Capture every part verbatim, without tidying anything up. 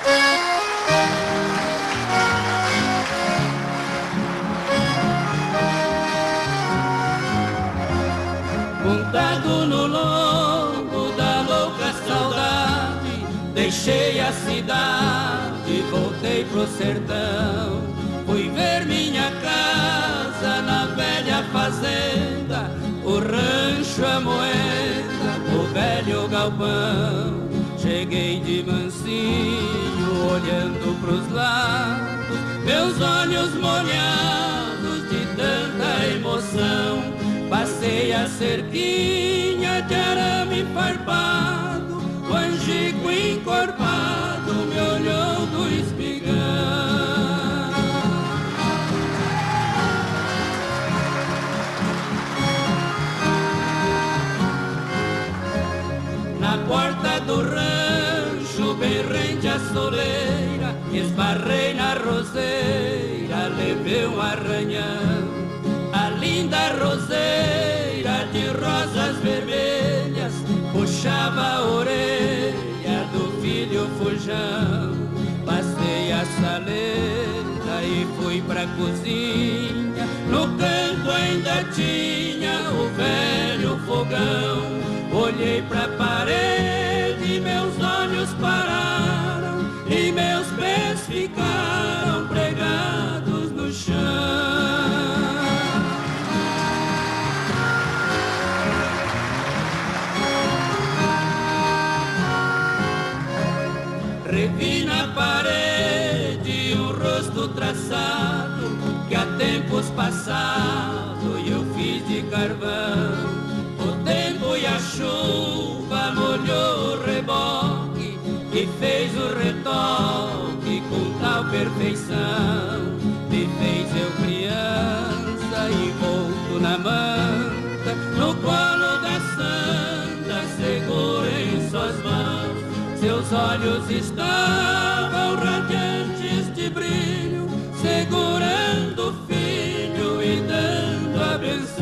Montado no lombo da louca saudade, deixei a cidade, voltei pro sertão. Fui ver minha casa na velha fazenda, o rancho, a moeda, o velho galpão. Cheguei de mansinho, olhando pros lados, meus olhos molhados de tanta emoção. Passei a cerquinha de arame farpado, o angico encorpado me olhou do espigão. Na porta do rancho, bem rente à soleira, esbarrei na roseira, levei um arranhão. A linda roseira de rosas vermelhas puxava a orelha do filho fujão. Passei a saleta e fui pra cozinha, no canto ainda tinha o velho fogão. Olhei pra parede, meus olhos pararam e meus pés ficaram pregados no chão. Revi na parede um rosto traçado que há tempos passados eu fiz de carvão. O tempo e a chuva molhou o reboque e fez o retoque com tal perfeição. Me fez eu criança e volto na manta, no colo da santa seguro em suas mãos. Seus olhos estavam radiantes de brilho, segurando o filho e dando a benção.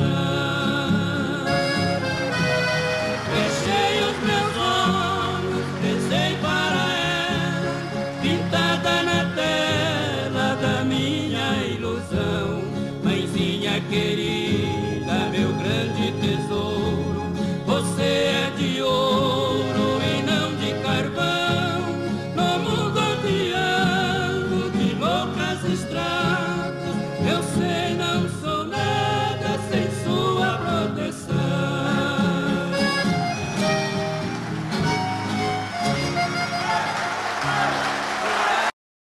Fechei os meus olhos, rezei para ela, pintada na tela da minha ilusão. Mãezinha querida,